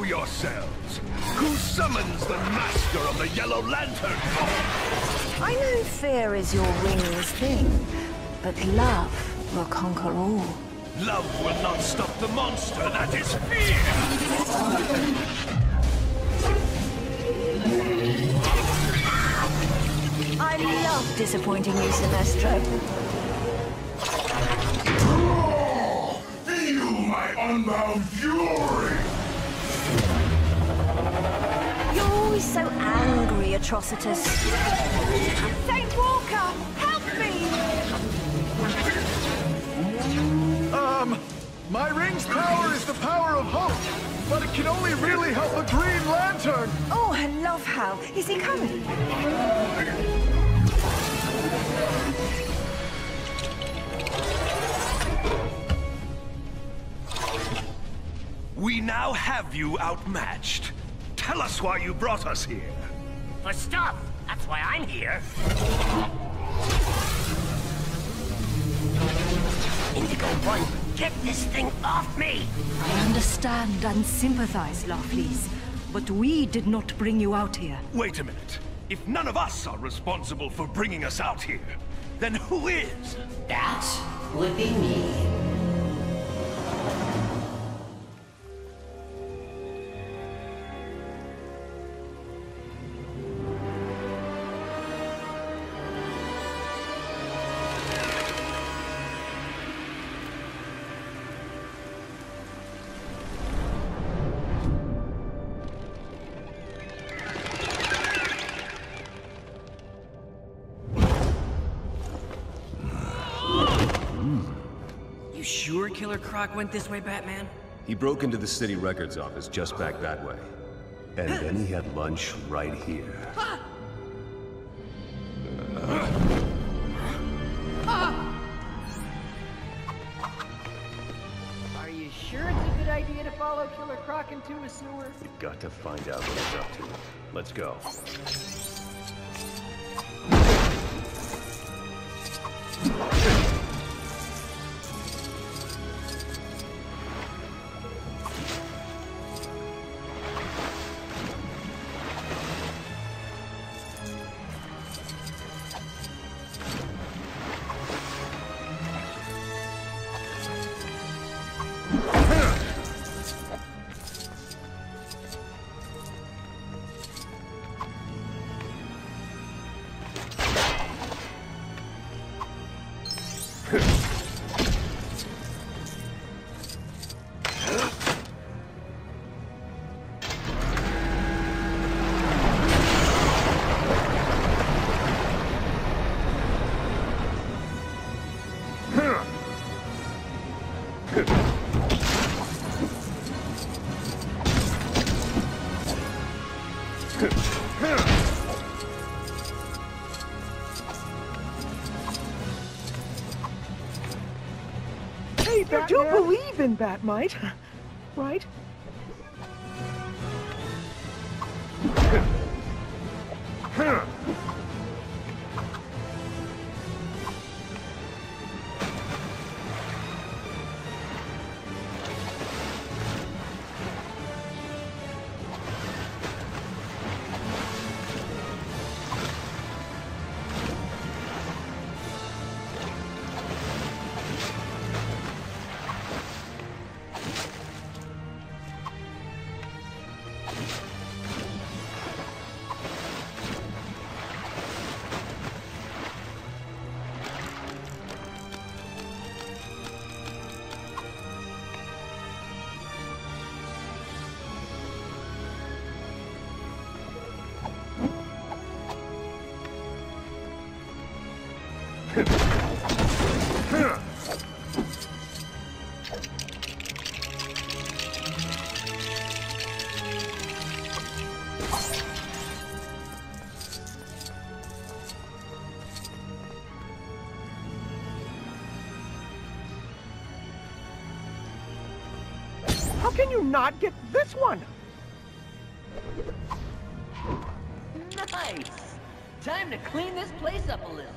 yourselves. Who summons the master of the Yellow Lantern Corps? I know fear is your wing's thing, but love will conquer all. Love will not stop the monster that is fear! I love disappointing you, Sinestro. Feel my unbound fury! You're always so angry, Atrocitus. Saint Walker, help me! My ring's power is the power of hope, but it can only really help a Green Lantern! Oh, I love Hal. Is he coming? We now have you outmatched. Tell us why you brought us here. For stuff! That's why I'm here. Indigo 1, get this thing off me! I understand and sympathize, Larfleeze, but we did not bring you out here. Wait a minute. If none of us are responsible for bringing us out here, then who is? That would be me. Sure Killer Croc went this way, Batman? He broke into the city records office just back that way. And then he had lunch right here. Are you sure it's a good idea to follow Killer Croc into a sewer? We've got to find out what he's up to. Let's go. You do believe in Batmite, right? How can you not get this one? Nice! Time to clean this place up a little.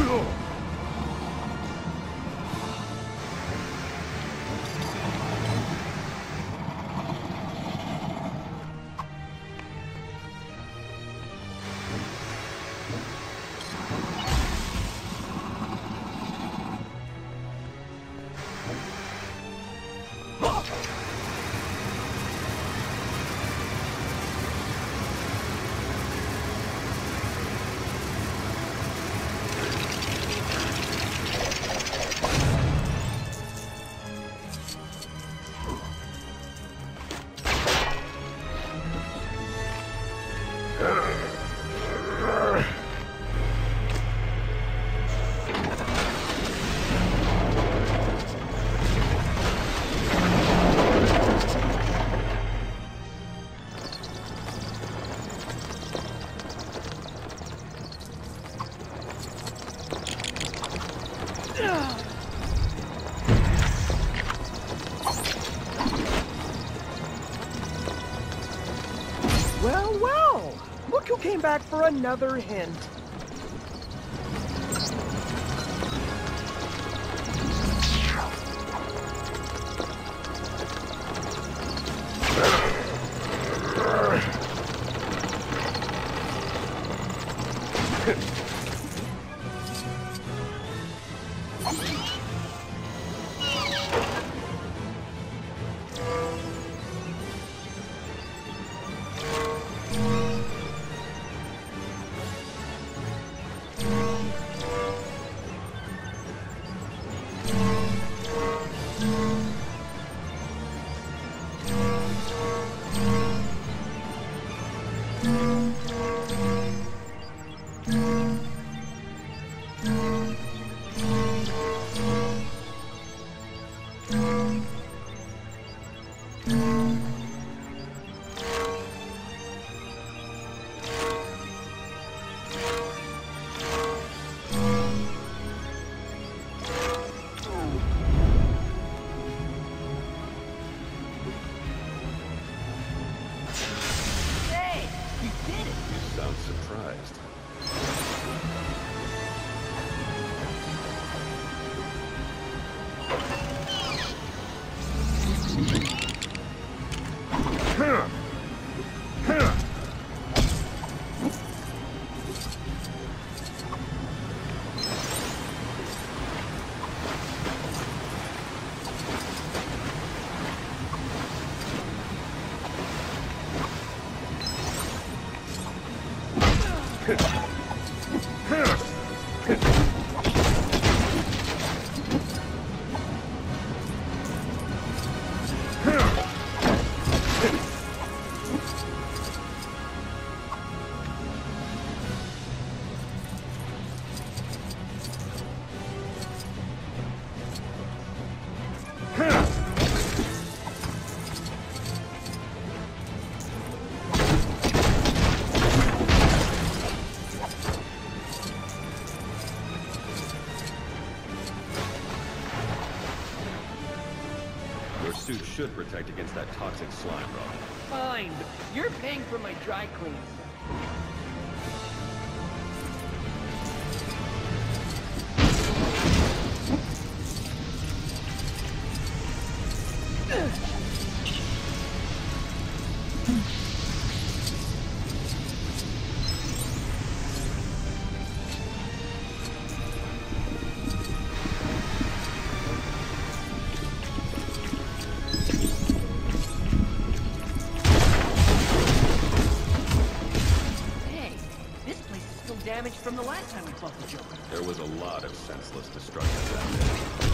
Well, well! Look who came back for another hint. Sounds surprised. Your suit should protect against that toxic slime, Rob. Fine, but you're paying for my dry cleans. Damage from the last time we fought the Joker. There was a lot of senseless destruction down there.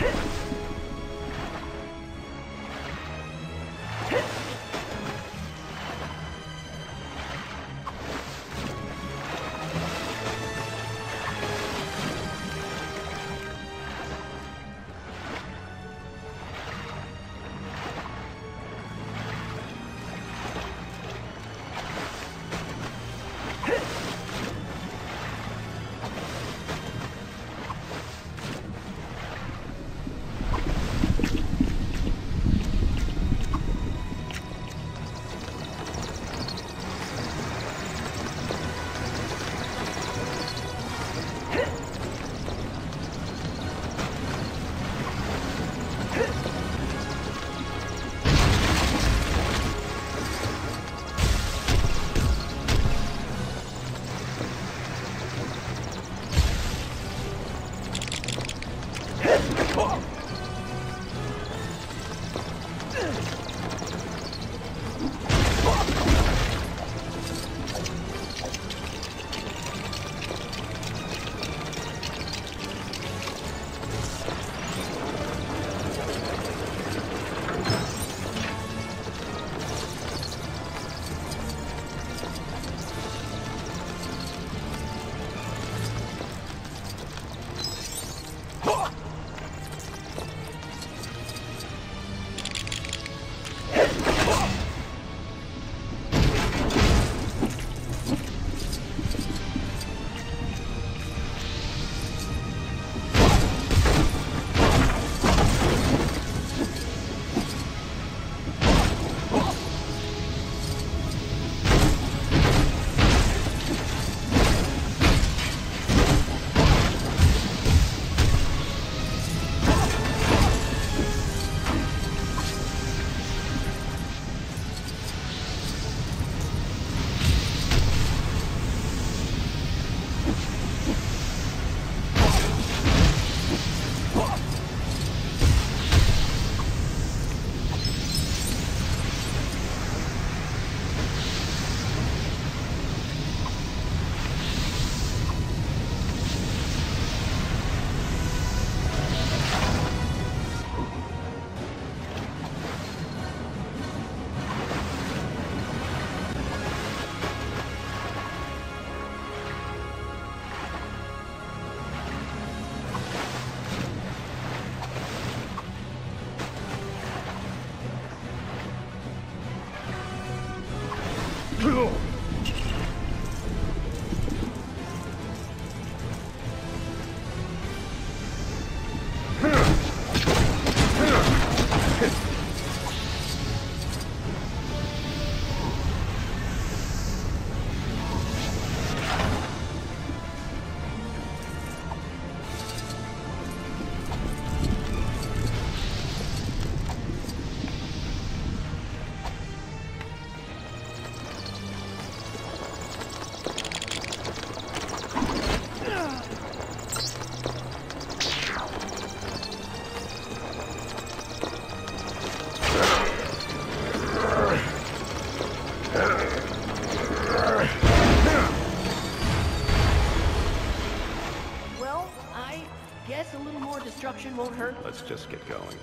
Destruction won't hurt. Let's just get going.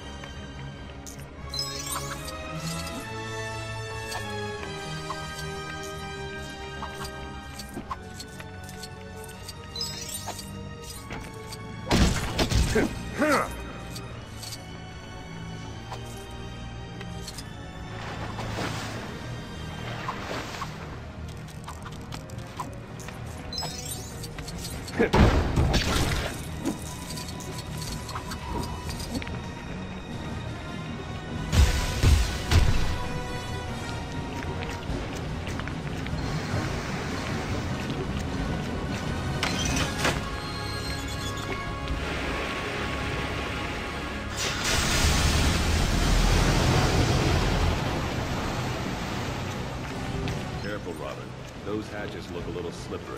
Careful, Robin. Those hatches look a little slippery.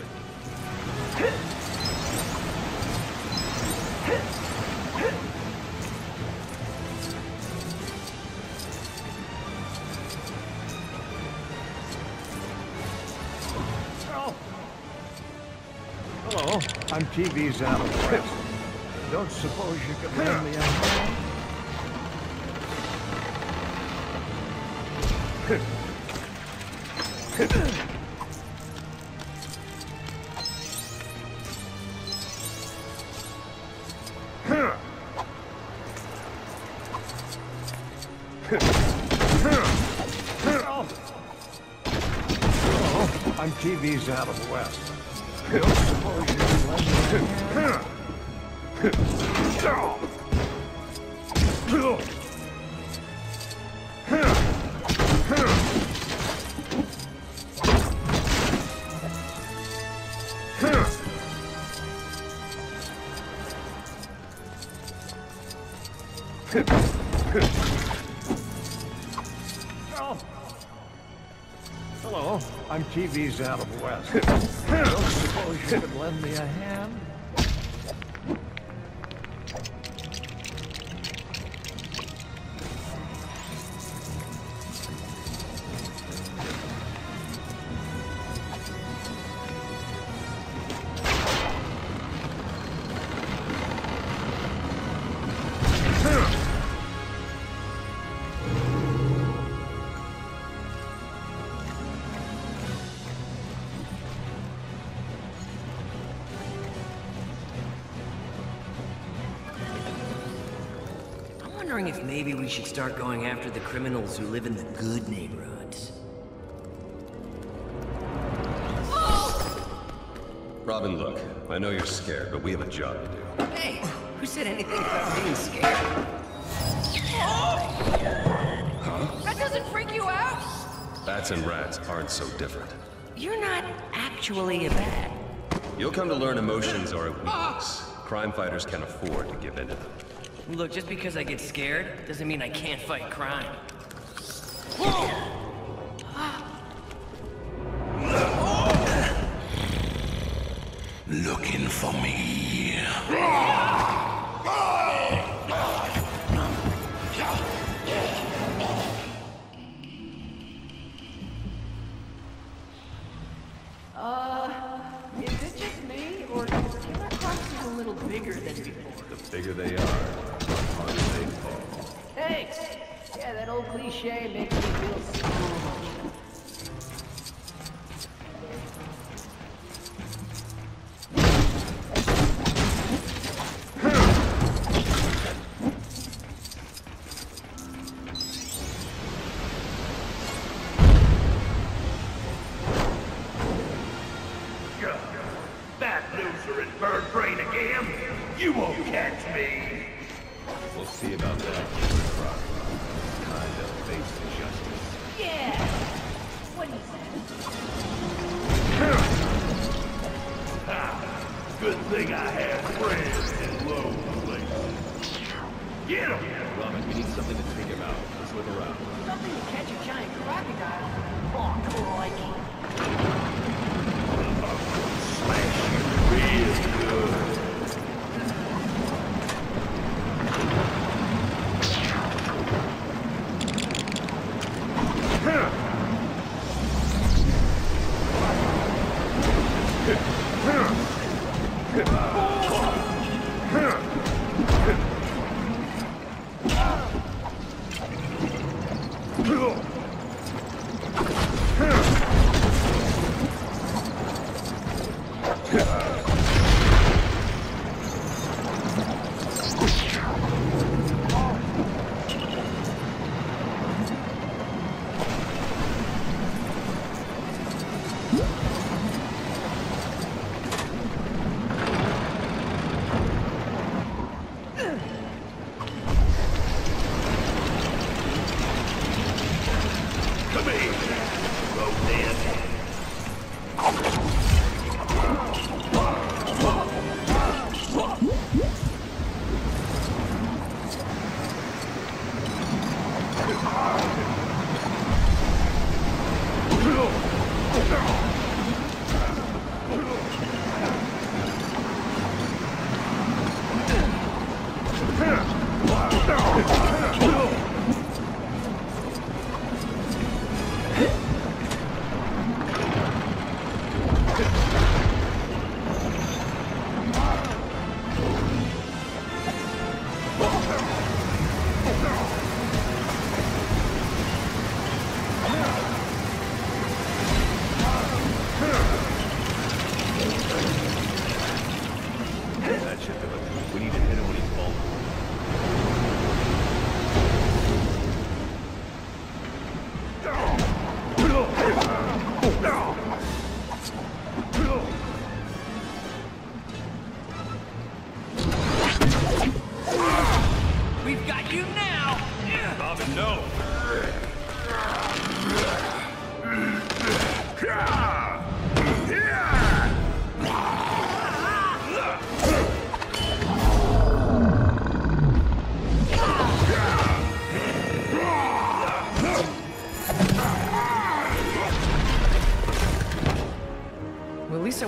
Hello, I'm TV's Alan West. don't suppose you could lend me a hand? I'm TV's Adam West. Don't suppose you can lend me a hand? Hello, I'm TV's Adam West. Don't suppose you could lend me a hand? I'm wondering if maybe we should start going after the criminals who live in the good neighborhoods. Robin, look, I know you're scared, but we have a job to do. Hey, who said anything about being scared? That doesn't freak you out? Bats and rats aren't so different. You're not actually a bat. You'll come to learn emotions are a weakness. Crime fighters can't afford to give in to them. Look, just because I get scared doesn't mean I can't fight crime. Looking for me. Is it just me, or does Killer Croc seem a little bigger than before? The bigger they are, the harder they fall. Thanks! Yeah, that old cliche makes me feel small. That loser and bird brain again? You won't catch me! We'll see about that. Time to face the justice. Yeah! What is that? Good thing I have friends in low places. Get him! Robin, we need something to take him out. Let's look around. Something to catch a giant crocodile. Oh, crikey. Smash you real good.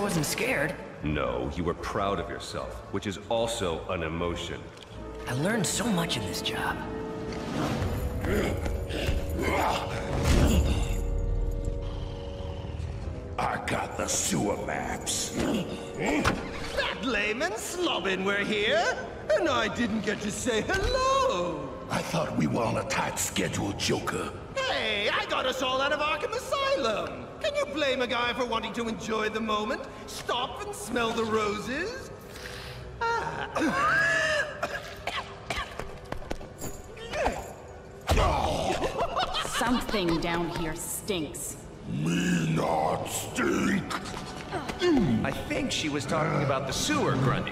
wasn't scared. No, you were proud of yourself, which is also an emotion. I learned so much in this job. I got the sewer maps. That layman slobbin we're here, and I didn't get to say hello. I thought we were on a tight schedule, Joker. Hey, I got us all out of Arkham Asylum. Can you blame a guy for wanting to enjoy the moment? Stop and smell the roses? Something down here stinks. Me not stink. I think she was talking about the sewer, Grundy.